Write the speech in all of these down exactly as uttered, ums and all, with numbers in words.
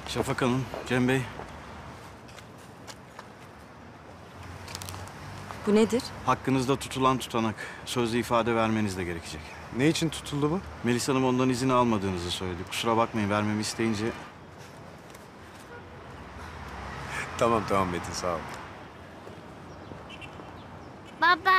Şafak Hanım, Cem Bey. Bu nedir? Hakkınızda tutulan tutanak. Sözlü ifade vermeniz de gerekecek. Ne için tutuldu bu? Melis Hanım ondan izin almadığınızı söyledi. Kusura bakmayın, vermemi isteyince... Tamam tamam Metin, sağ ol. Baba!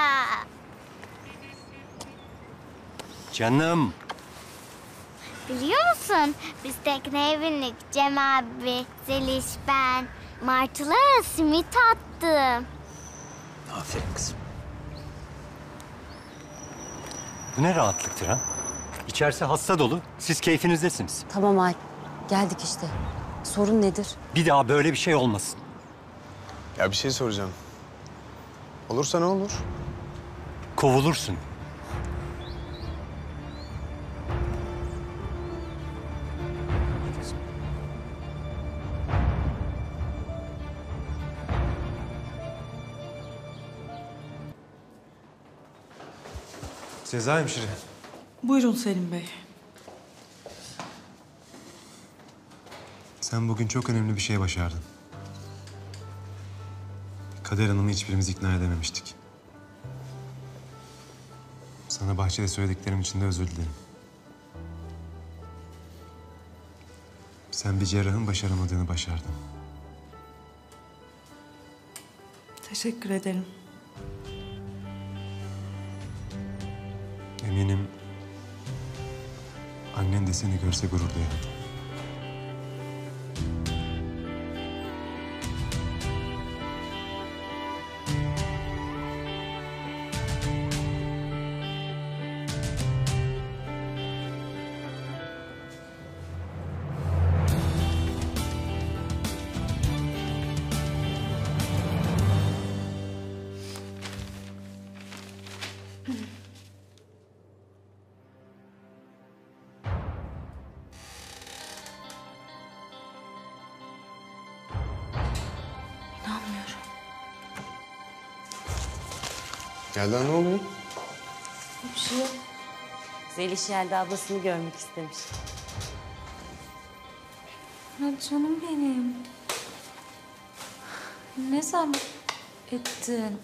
Canım. Biliyor musun? Biz tekneye bindik. Cem abi, Zeliş, ben. Martılara simit attım. Aferin kızım. Bu ne rahatlıktır ha? İçerisi hasta dolu. Siz keyfinizdesiniz. Tamam Alp. Geldik işte. Sorun nedir? Bir daha böyle bir şey olmasın. Ya bir şey soracağım. Olursa ne olur? Kovulursun. Sezai hemşire. Buyurun Selim Bey. Sen bugün çok önemli bir şey başardın. Kader Hanım'ı hiçbirimiz ikna edememiştik. Sana bahçede söylediklerim için de özür dilerim. Sen bir cerrahın başaramadığını başardın. Teşekkür ederim. Eminim annen de seni görse gurur duyar. İnanmıyorum. Yelda ne oluyor? Bir şey yok. Zeliş Yelda ablasını görmek istemiş. Ya canım benim. Ne zaman ettin?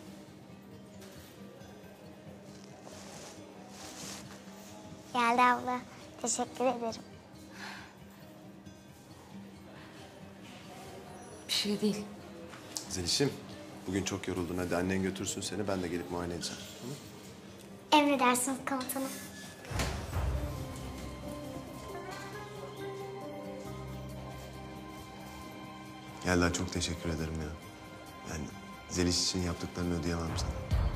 Geldi abla. Teşekkür ederim. Bir şey değil. Zeliş'im, bugün çok yoruldun. Hadi annen götürsün seni, ben de gelip muayene edeceğim. Emredersiniz komutanım. Yelda çok teşekkür ederim ya. Yani Zeliş için yaptıklarını ödeyemem sana.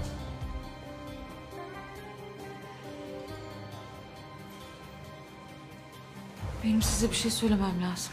Benim size bir şey söylemem lazım.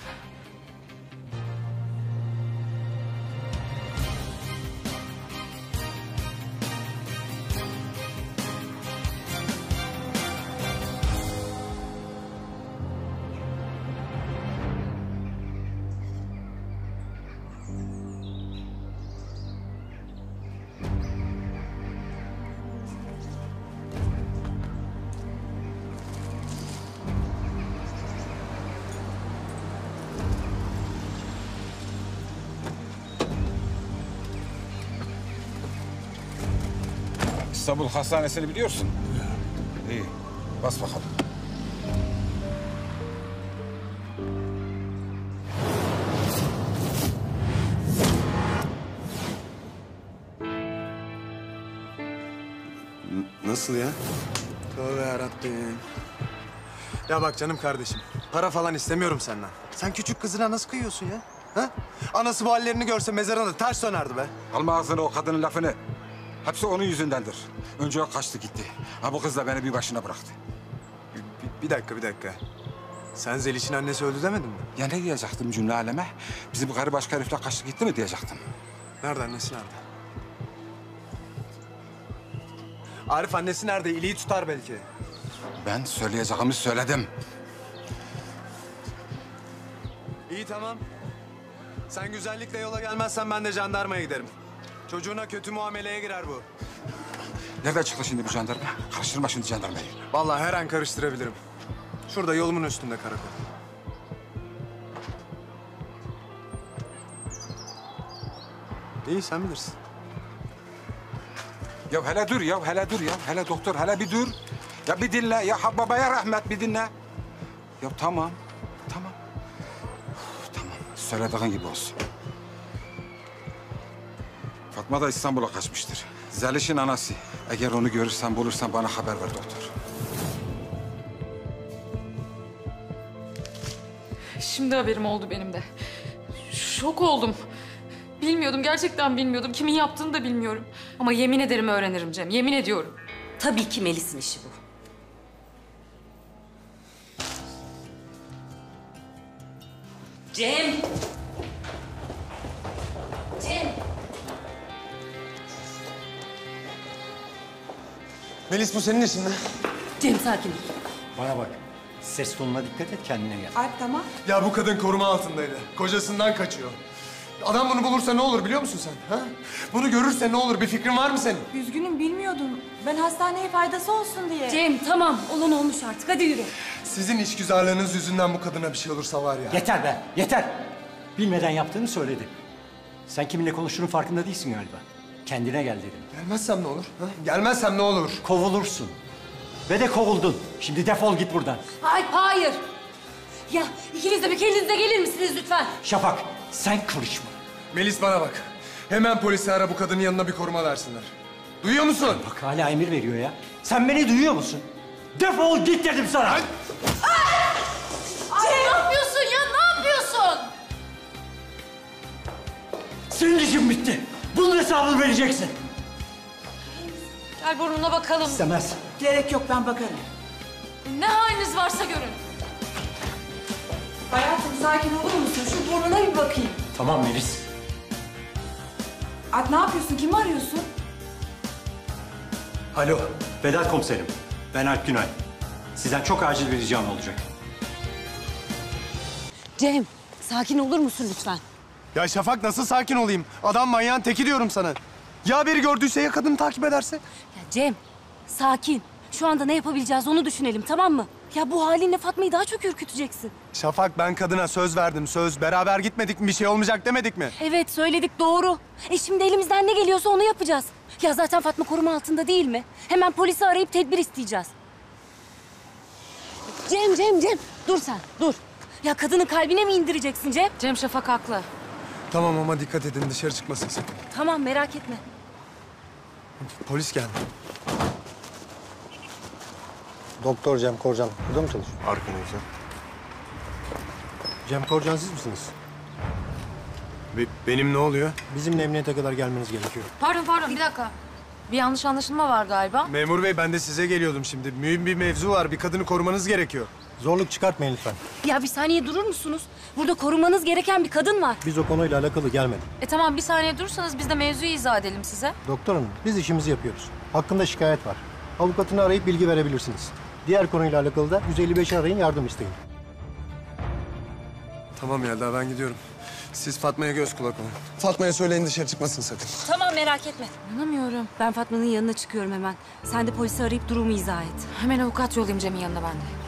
İstanbul Hastanesi'ni biliyorsun. İyi, bas bakalım. N nasıl ya? Tövbe yarabbim. Ya bak canım kardeşim, para falan istemiyorum senden. Sen küçük kızına nasıl kıyıyorsun ya? Ha? Anası bu hallerini görse mezarına ters dönerdi be. Alma ağzına o kadının lafını. Hepsi onun yüzündendir. Önce o kaçtı gitti. Ha bu kız da beni bir başına bıraktı. Bir, bir, bir dakika, bir dakika. Sen Zeliş'in annesi öldü demedin mi? Ya ne diyecektim cümle aleme? Bizim bu karı başka herifle kaçtı gitti mi diyecektim. Nerede annesi, nerede? Arif annesi nerede? İliği tutar belki. Ben söyleyeceğimi söyledim. İyi tamam. Sen güzellikle yola gelmezsen ben de jandarmaya giderim. Çocuğuna kötü muameleye girer bu. Nereden çıktı şimdi bu jandarma? Karıştırma şimdi jandarmayı. Vallahi her an karıştırabilirim. Şurada yolumun üstünde karakol. İyi sen bilirsin. Ya hele dur ya, hele dur ya. Hele doktor, hele bir dur. Ya bir dinle. Ya babaya rahmet bir dinle. Ya tamam, tamam. Uf, tamam, söylediğin gibi olsun. Fatma da İstanbul'a kaçmıştır. Zeliş'in anası. Eğer onu görürsen, bulursan bana haber ver doktor. Şimdi haberim oldu benim de. Şok oldum. Bilmiyordum, gerçekten bilmiyordum. Kimin yaptığını da bilmiyorum. Ama yemin ederim öğrenirim Cem, yemin ediyorum. Tabii ki Melis'in işi bu. Cem! Cem! Melis bu senin işin mi? Cem sakin ol. Bana bak. Ses tonuna dikkat et, kendine gel. Alp tamam. Ya bu kadın koruma altındaydı. Kocasından kaçıyor. Adam bunu bulursa ne olur biliyor musun sen? Ha? Bunu görürse ne olur? Bir fikrin var mı senin? Üzgünüm bilmiyordum. Ben hastaneye faydası olsun diye. Cem tamam olan olmuş artık hadi yürü. Sizin işgüzarlığınız yüzünden bu kadına bir şey olursa var ya. Yeter be, yeter. Bilmeden yaptığını söyledi. Sen kiminle konuştuğunun farkında değilsin galiba. Kendine gel dedim. Gelmezsem ne olur? Ha? Gelmezsem ne olur? Kovulursun. Ve de kovuldun. Şimdi defol git buradan. Hayır hayır. Ya ikiniz de bir kendinize gelir misiniz lütfen? Şafak, sen karışma. Melis bana bak. Hemen polisi ara bu kadının yanına bir koruma versinler. Duyuyor musun? Bak hala emir veriyor ya. Sen beni duyuyor musun? Defol git dedim sana. Cem ne yapıyorsun ya ne yapıyorsun? Senin işin bitti. Bunun hesabını vereceksin. Gel burnuna bakalım. İstemez. Gerek yok ben bakarım. Ne haliniz varsa görün. Hayatım sakin olur musun? Şu burnuna bir bakayım. Tamam Melis. Alp ne yapıyorsun? Kimi arıyorsun? Alo, Vedat komiserim. Ben Alp Günay. Sizden çok acil bir ricam olacak. Cem sakin olur musun lütfen? Ya Şafak nasıl sakin olayım? Adam manyağın teki diyorum sana. Ya biri gördüyse ya kadını takip ederse? Ya Cem sakin. Şu anda ne yapabileceğiz onu düşünelim tamam mı? Ya bu halinle Fatma'yı daha çok ürküteceksin. Şafak ben kadına söz verdim söz. Beraber gitmedik mi bir şey olmayacak demedik mi? Evet söyledik doğru. E şimdi elimizden ne geliyorsa onu yapacağız. Ya zaten Fatma koruma altında değil mi? Hemen polisi arayıp tedbir isteyeceğiz. Cem, Cem, Cem. Dur sen, dur. Ya kadının kalbine mi indireceksin Cem? Cem Şafak haklı. Tamam ama dikkat edin dışarı çıkmasın sakın. Tamam merak etme. Polis geldi. Doktor Cem Korcan. Burada mı çalışıyor? Arkanızda. Cem Korcan siz misiniz? Be- benim ne oluyor? Bizimle emniyete kadar gelmeniz gerekiyor. Pardon pardon bir dakika. Bir yanlış anlaşılma var galiba. Memur bey ben de size geliyordum şimdi. Mühim bir mevzu var. Bir kadını korumanız gerekiyor. Zorluk çıkartmayın lütfen. Ya bir saniye durur musunuz? Burada korumanız gereken bir kadın var. Biz o konuyla alakalı gelmedik. E tamam bir saniye durursanız biz de mevzuyu izah edelim size. Doktor hanım biz işimizi yapıyoruz. Hakkında şikayet var. Avukatını arayıp bilgi verebilirsiniz. Diğer konuyla alakalı da yüz elli beşi arayın yardım isteyin. Tamam Yelda ben gidiyorum. Siz Fatma'ya göz kulak olun. Fatma'ya söyleyin dışarı çıkmasın sakın. Tamam merak etme. İnanamıyorum. Ben Fatma'nın yanına çıkıyorum hemen. Sen de polisi arayıp durumu izah et. Hemen avukat yollayayım Cem'in yanına ben de.